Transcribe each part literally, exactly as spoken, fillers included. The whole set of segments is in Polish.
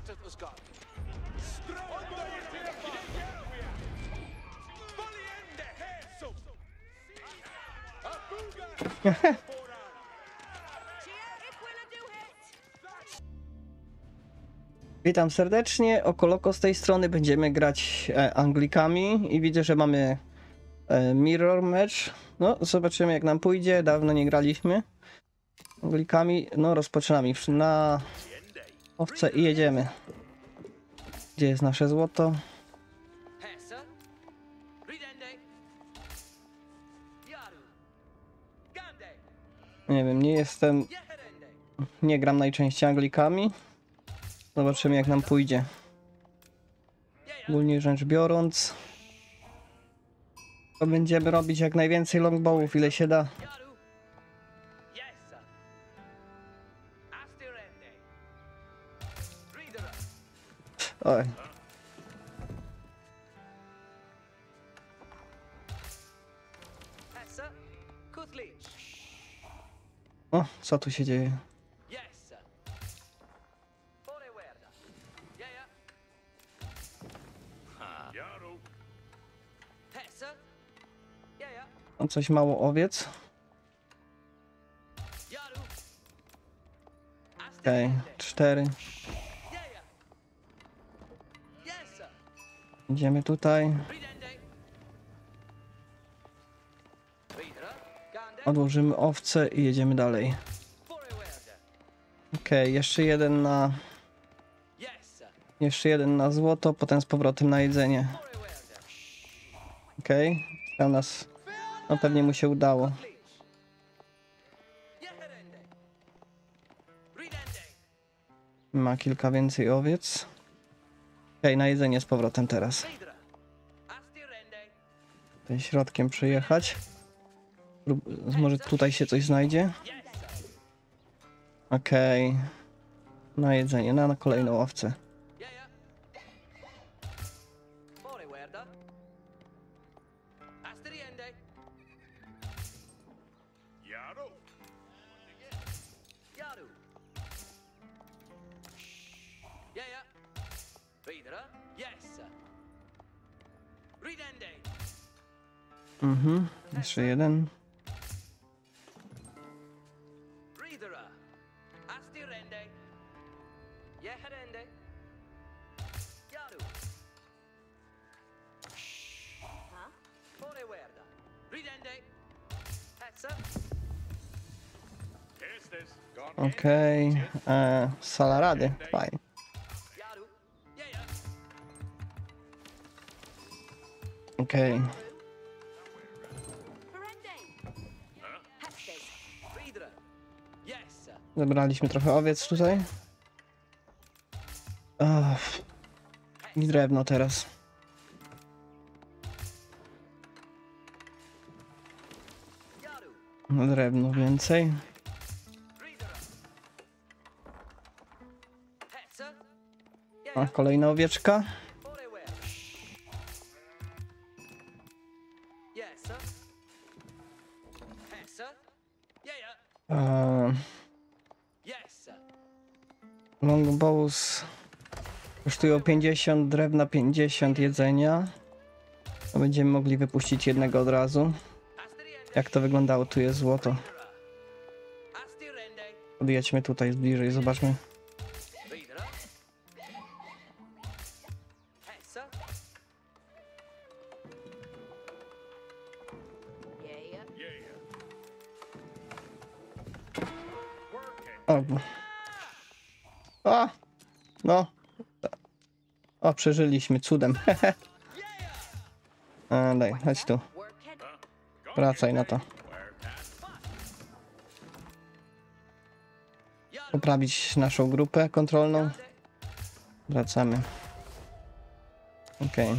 Witam serdecznie, Okoloko z tej strony. Będziemy grać e, Anglikami i widzę, że mamy e, mirror match. No, zobaczymy jak nam pójdzie. Dawno nie graliśmy Anglikami. No, rozpoczynamy na owce i jedziemy. Gdzie jest nasze złoto? Nie wiem, nie jestem... Nie gram najczęściej Anglikami. Zobaczymy jak nam pójdzie. Ogólnie rzecz biorąc, to będziemy robić jak najwięcej longbowów, ile się da. Oj. O, co tu się dzieje? Mam coś mało owiec. Okej, okay, cztery. Idziemy tutaj. Odłożymy owce i jedziemy dalej. Okej, okay, jeszcze jeden na... Jeszcze jeden na złoto, potem z powrotem na jedzenie. Okej, okay. Tam nas... No pewnie mu się udało. Ma kilka więcej owiec. Okej, okay, na jedzenie z powrotem teraz. Tutaj środkiem przejechać. Może tutaj się coś znajdzie. Okej. Okay. Na jedzenie, na, na kolejną owcę. Mhm, jeszcze jeden. Okej, okay. Sala rady, fajnie. Okej. Okay. Zebraliśmy trochę owiec tutaj. Uff. I drewno teraz. Drewno więcej. A kolejna owieczka. Uh, Longbows kosztują pięćdziesiąt, drewna pięćdziesiąt, jedzenia. To będziemy mogli wypuścić jednego od razu. Jak to wyglądało? Tu jest złoto. Podjedźmy tutaj bliżej, zobaczmy. O, o, no, o, przeżyliśmy cudem. A, daj, chodź tu. Wracaj na to. Poprawić naszą grupę kontrolną. Wracamy. Okej. Okay.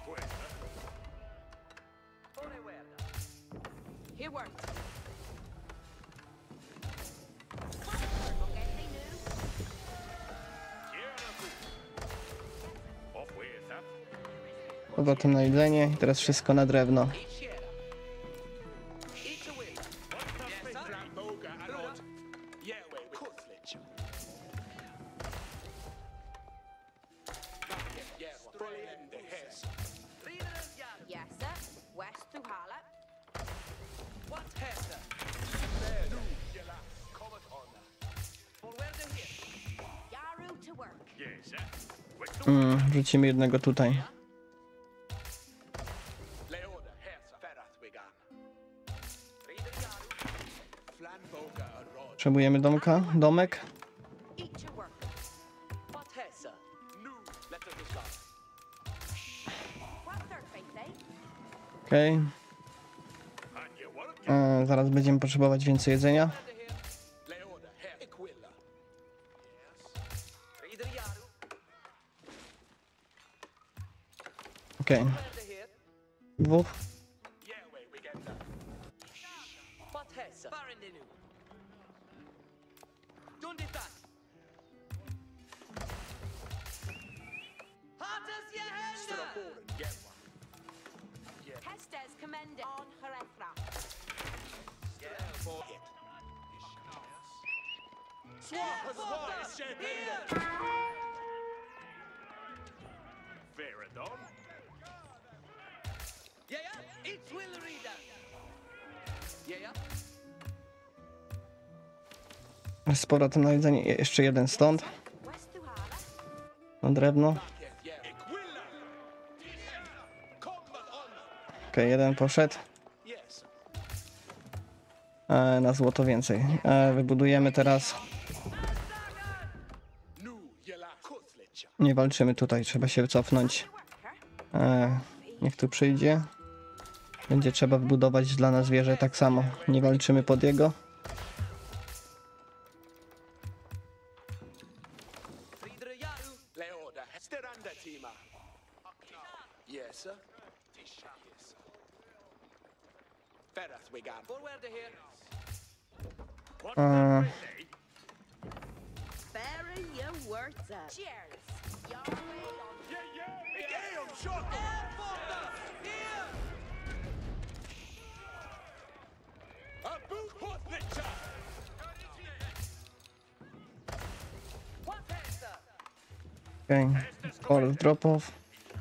Powrotem na jedzenie i teraz wszystko na drewno. Mm, wrzucimy jednego tutaj. Potrzebujemy domka, domek. Okej. Okay. Zaraz będziemy potrzebować więcej jedzenia. Okej. Okay. Dwóch. Z powrotem na jedzenie. Jeszcze jeden stąd. Na drewno. Okej, okay, jeden poszedł. E, na złoto więcej. E, wybudujemy teraz. Nie walczymy tutaj, trzeba się cofnąć. E, niech tu przyjdzie. Będzie trzeba wybudować dla nas wieżę tak samo. Nie walczymy pod jego. Uh. Okay, call drop off.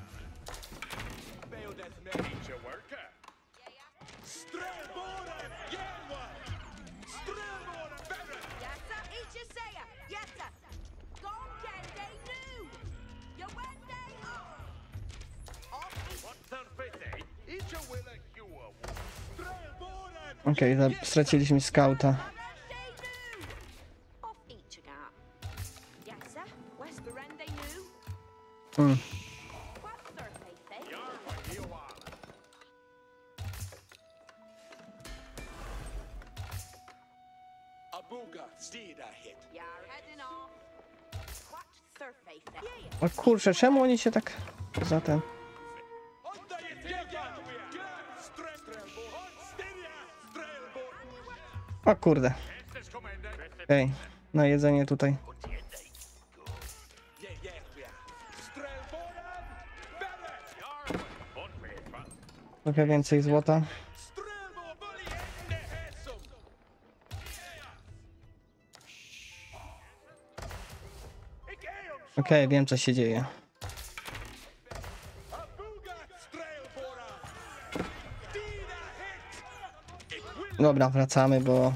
Okej, okay, straciliśmy skauta. Hmm. O kurczę, czemu oni się tak za ten... O kurde. Okej, okay. Na jedzenie tutaj. Trochę więcej złota. Okej, okay, wiem co się dzieje. Dobra, wracamy, bo...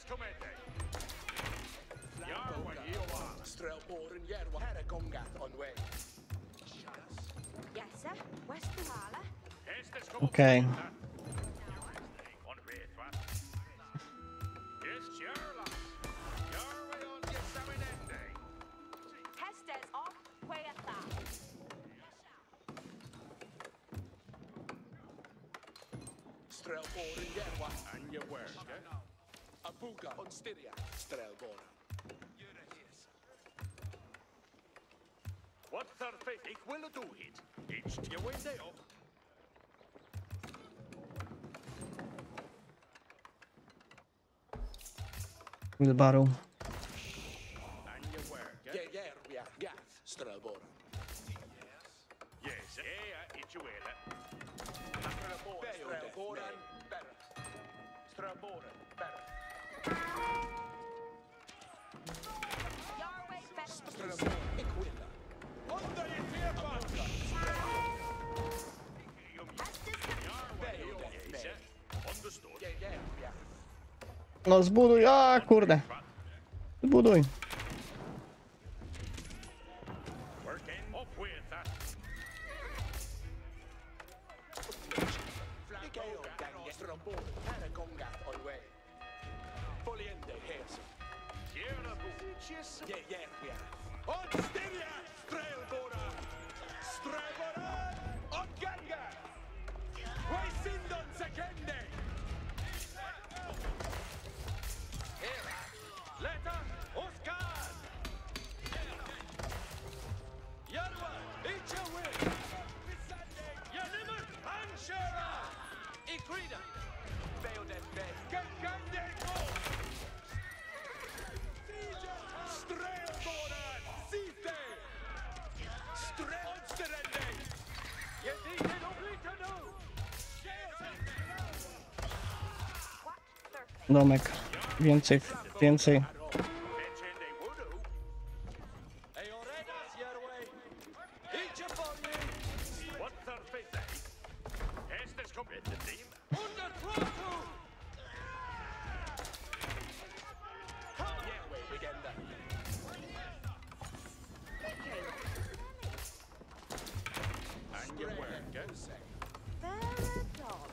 kommende. Jarwa Iowa. Strelboren Jerwa Herregongat on way. Yes, sir. Westwala. Estes Okej. On vet va? Yes, Jarla. Jarwa on Yesaminende. Hestes off. Way at that. Strelboren Jerwa. And your work, eh? Abuga on Styria. Strelboren. What thar faith ik will do it. It's your way day up. Wheelbarrow. And your work, eh? Yeah, yeah, yeah. Gath. Strelboren. Yes, eh, it's your way, eh? Strelboren. Better. Strelboren. Better. Your way best. Strelboren. Ik wil dat. Under your fear, Hestes. Understood. Yeah, yeah, yeah. No zbuduj, a kurde. Zbuduj. Working up with that. Flanco gang. Strelboren. Herregongat on way. Poliende Heers. Here the boots. Yeah, yeah, yeah. On Styria. Strelboren. Strelboren. On Ganga. Way Sindon Sekende. Leta, Oscar. Yarwa, Ichawe. Yanimur, Anshara. Ikrida. Beoden Bay. Gangande go. Strelboren. Site. Strelsterende. Yedite oblita no. What? Thursday. Domek. Więcej, więcej. Mentioned voodoo. Eoredas Yarwe. Each upon you. What thar faith eh? Estes come in the team. Under throttle. Yeah, way Legenda. And your work, eh? Very done.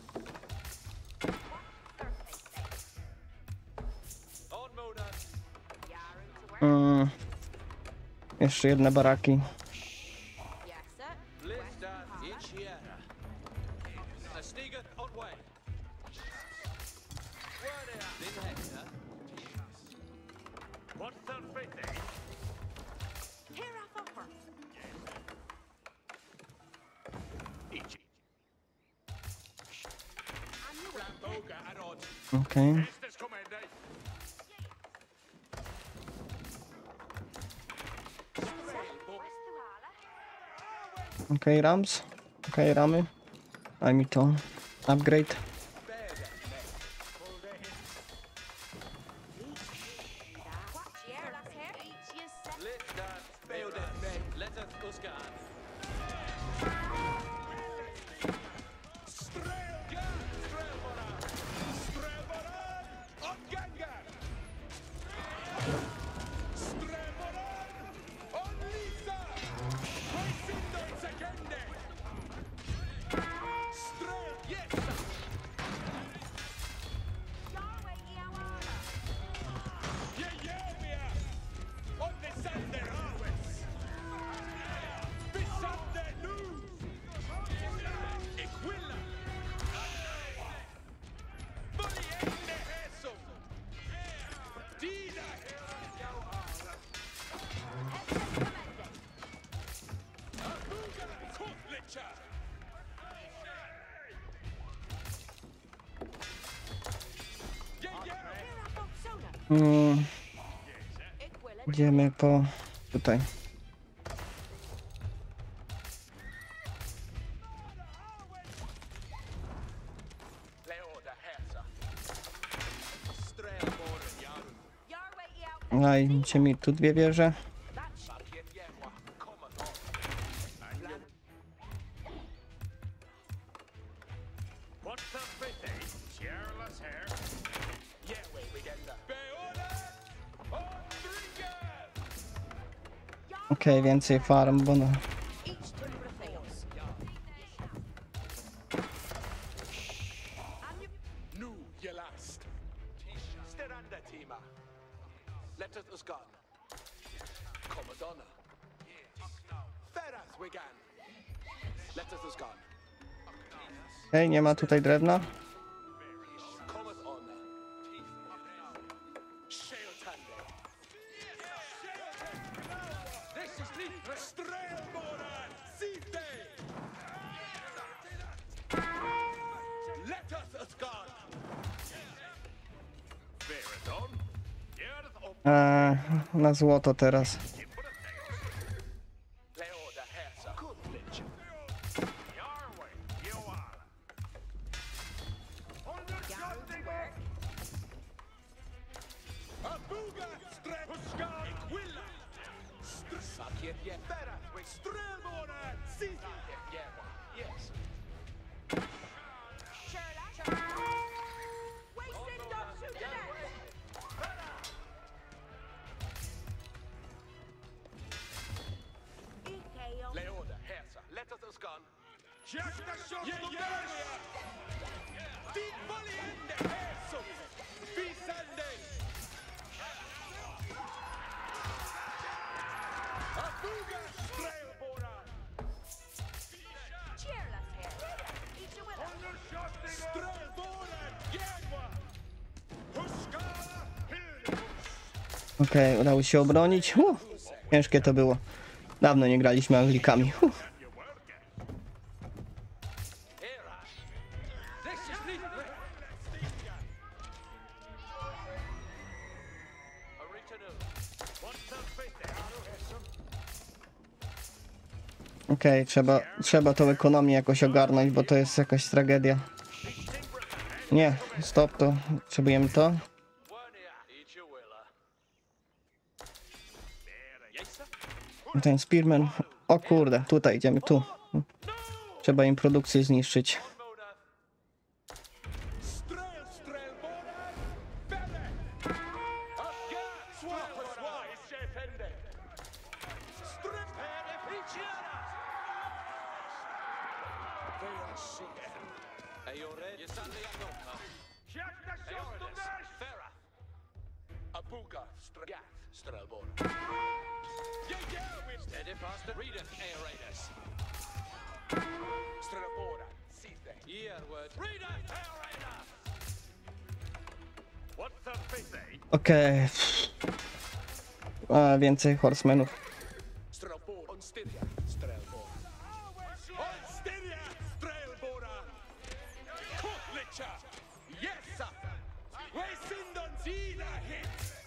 What? Thursday. On Mona. Yarn to work. Mm. Jeszcze jedne baraki. Yes, sir. Lista Ichiera. A Stiga on way. Where they are? Din Hector. What thar faith eh? Here I offer. Ichi. I'm your way. Flamboga Arod. Okej. Estes commande. Westwala. Okej, Rams. Okej, ramy. Daj mi to. Upgrade. What? Yeah, that's here. Each you set. Lista Beoden Bay. Let us Oscar. Strelga. Strelboren. Strelboren. On Ganga. Strelboren. On Lisa. Way Sindon Sekende. Strel. Yes. Your way, Iawara. Yeah, yeah, yeah. On the Sander Harvest. Bisande nu. Equilla. Poliende Hesum. Dida. Abuga Kutlicha. Yeah, yeah. Here I thought soda. Mm. It will. Idziemy po... tutaj. Leoda Hersa. Strelboren Jarun. Your way, Iau. Dajcie mi tu dwie wieże. That's Bakien Jerwa. Commodore. What thar faith eh? Share hair. Yeah, way Legenda. Okej, więcej farm, bo no. Each timber fails. And you Nu, ye last. Steranda, Tima. Let us gone. Commodonna. Ferras, Wigan. Let us gone. Okej, nie ma tutaj drewna. Commodonna. Shale Tande. This is the Strailboran. Site. Let us gone. Veridon. Earth up. Eee, na złoto teraz. Leoda Hersa. Kundlich. Your way. You are. Under shotting work. Abuga Strepuska. Equilla. Sakiet ye. Ferras. Strailboran. Site. Yes. Sherlock. Wasting don't shoot that. Ikeo. Leoda Hersa. Let us gone. Check the shot. Yeah, yeah. Di Valiente Herso. Visande. Abuga Strailboran. Cheerless here. Each a willow. Under shotting work. Strailboran. Yanwa. Huskala. Hildebush. Okej, udało się obronić. Uh, ciężkie to było. Dawno nie graliśmy Anglikami. Uh. You work it. Era. This is the Original. What's the fate there? Okej, trzeba, trzeba tą ekonomię jakoś ogarnąć, bo to jest jakaś tragedia. Nie, stop to. Potrzebujemy to. One here. Each your willa. Yes, sir. Ten Spearman. O kurde, tutaj idziemy, tu. Trzeba im produkcję zniszczyć. Mona. Strail, Strailboran. Felle. Afghan. Swap, swap. Shepende. Strip head of each other. They are sick. Are you ready? You suddenly unlock. Check the shot to dash. Ferra. Abuga. Stragat. Strailboran. Yeah, yeah. We're steady faster. Read it, aerators. Strailboran. Site. Yeah, word. Read it, aerator. What's the fate there? Okej. A, więcej horsemenów. Strailboran. On Styria. Strailboran. On Styria. Strailboran. Kotlicha. Yes, sir. Weisindon Zina hit.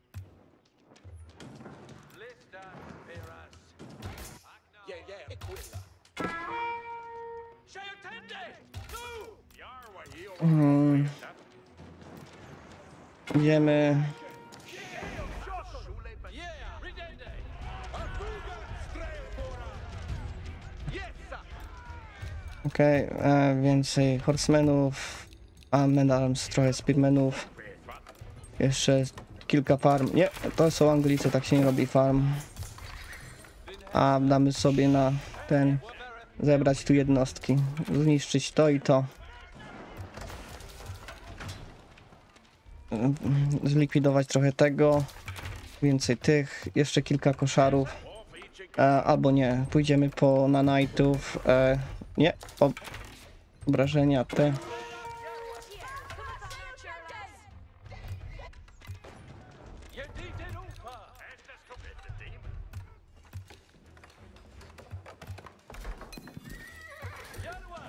Lista Peras. Yeah, yeah. Equilla. Shayotende. No. Your way. You Mm, idziemy. Yeah. Redende. Abuga Strailboran. Yes, sir. Okej, e, więcej horsemenów. A menarms, trochę speedmenów. Jeszcze kilka farm. Nie, to są Anglicy, tak się nie robi farm. A damy sobie na ten. Zebrać tu jednostki. Zniszczyć to i to. Zlikwidować trochę tego. Więcej tych. Jeszcze kilka koszarów. E, albo nie. Pójdziemy po nanitów. E, nie. O, obrażenia te. You did it over. Estes commit the team. Yanwa.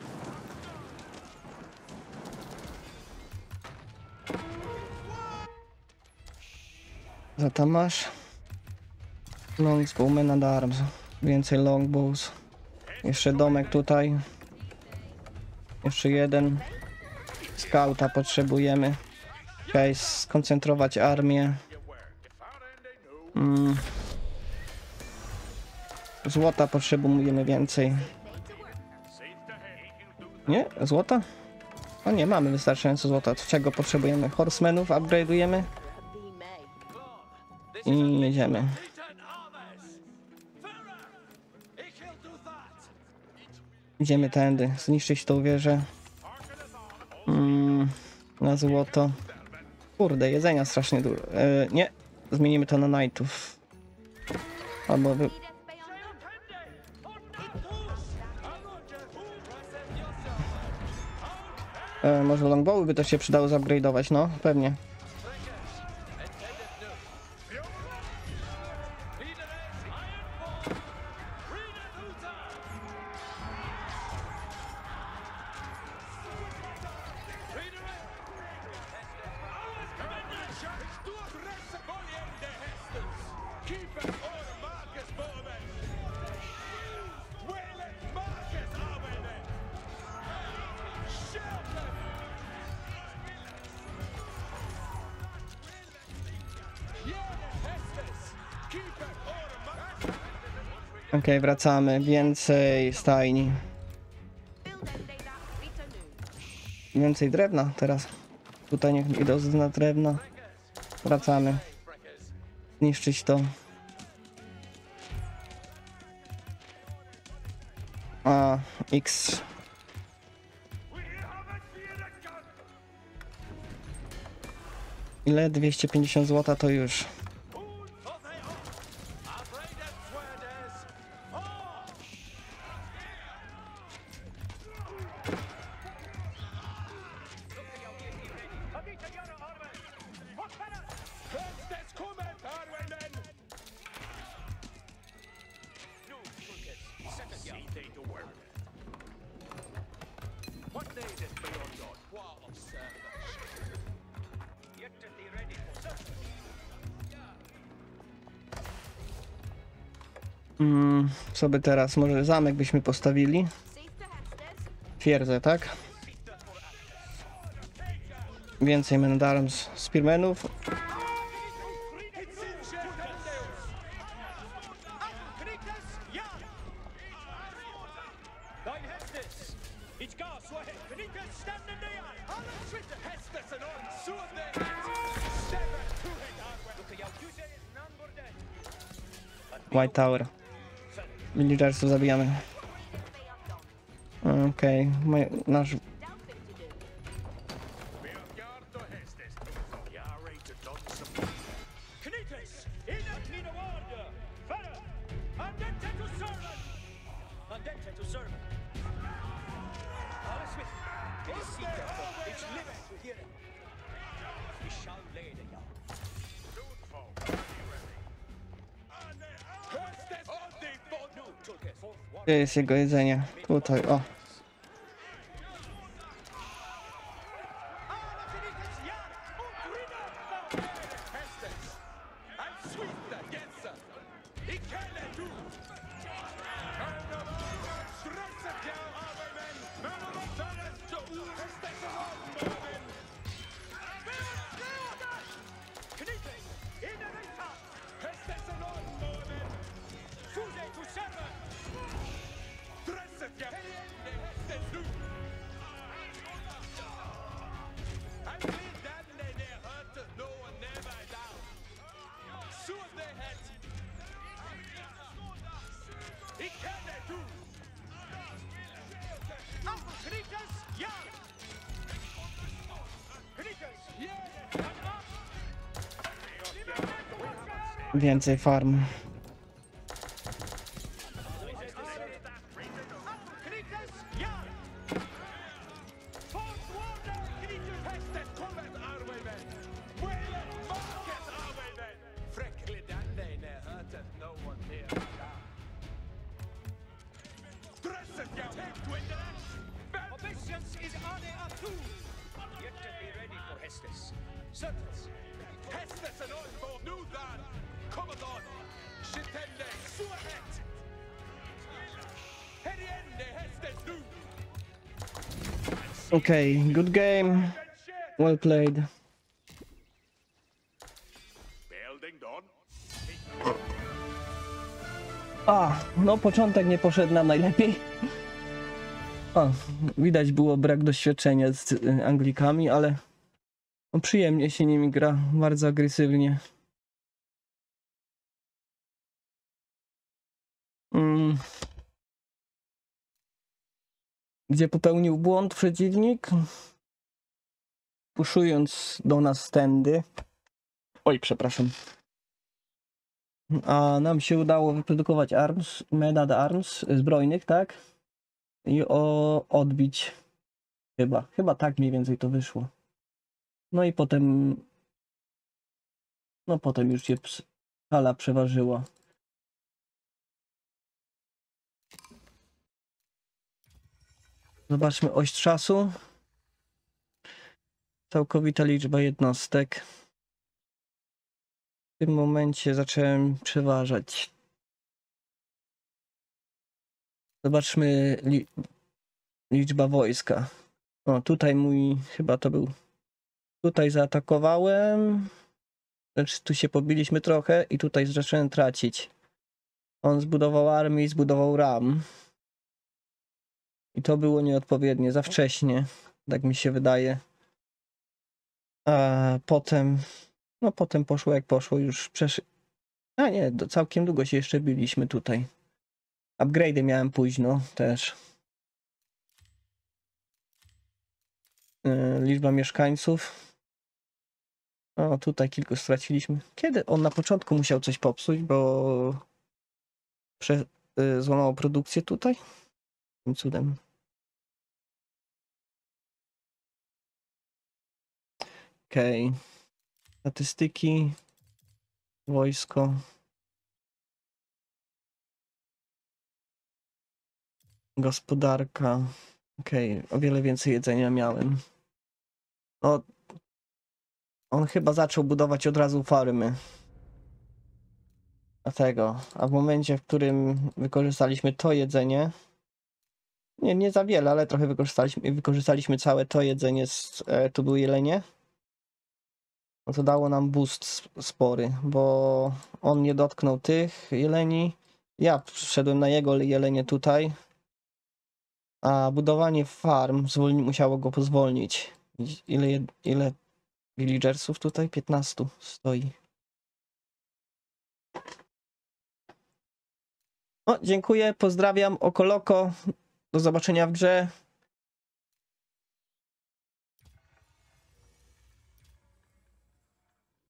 Co tam masz? Longsbowmen and arms. Więcej longbows. Jeszcze domek tutaj. Jeszcze jeden. Skauta potrzebujemy. Okej, skoncentrować armię. Mm. Złota potrzebujemy więcej. Nie? Złota? O nie, mamy wystarczająco złota. Czego potrzebujemy? Horsemenów upgrade'ujemy. I jedziemy. Titan armors. Idziemy tędy, zniszczyć tą wieżę. Mm, na złoto. Kurde, jedzenia strasznie dużo. E, nie, zmienimy to na knightów. Albo wy... e, może longbowy by też się przydało zupgrade'ować, no, pewnie. Okej, okay, wracamy. Więcej stajni. Więcej drewna teraz. Tutaj niech idą na drewna. Wracamy. Zniszczyć to. A, X. Ile? dwieście pięćdziesiąt złota to już. Mm, co by teraz? Może zamek byśmy postawili? Twierdzę, tak? Więcej men at arms, spearmenów. White Tower. Villagersów zabijamy. Okej, okay. Nasz... Gdzie jest jego jedzenie? Tutaj, o. Więcej farm. Okay, good game. Well played. A, no początek nie poszedł nam najlepiej. O, widać było brak doświadczenia z Anglikami, ale no, przyjemnie się nimi gra, bardzo agresywnie. Mm. Gdzie popełnił błąd przeciwnik, puszując do nas tędy. Oj, przepraszam. A nam się udało wyprodukować arms, medad arms zbrojnych, tak? I o, odbić. Chyba, chyba tak mniej więcej to wyszło. No i potem, no potem już się skala przeważyła. Zobaczmy oś czasu. Całkowita liczba jednostek. W tym momencie zacząłem przeważać. Zobaczmy li liczba wojska. O, tutaj mój, chyba to był, tutaj zaatakowałem, lecz tu się pobiliśmy trochę i tutaj zacząłem tracić. On zbudował armię i zbudował ram. I to było nieodpowiednie, za wcześnie, tak mi się wydaje. A potem, no potem poszło jak poszło, już przesz... A nie, do, całkiem długo się jeszcze biliśmy tutaj. Upgrade'y miałem późno też. Yy, liczba mieszkańców. O, tutaj kilku straciliśmy. Kiedy? On na początku musiał coś popsuć, bo prze... yy, złamało produkcję tutaj? Tym cudem. Okej. Okay. Statystyki. Wojsko. Gospodarka. Okej, okay. O wiele więcej jedzenia miałem. No, on chyba zaczął budować od razu farmy. Dlatego. A w momencie, w którym wykorzystaliśmy to jedzenie, nie, nie za wiele, ale trochę wykorzystaliśmy, wykorzystaliśmy całe to jedzenie, z, e, tu były jelenie, no to dało nam boost spory, bo on nie dotknął tych jeleni. Ja wszedłem na jego jelenie tutaj, a budowanie farm zwolni, musiało go pozwolnić. Ile, ile villagersów tutaj? piętnastu stoi. O, dziękuję, pozdrawiam, oko loko, do zobaczenia w grze.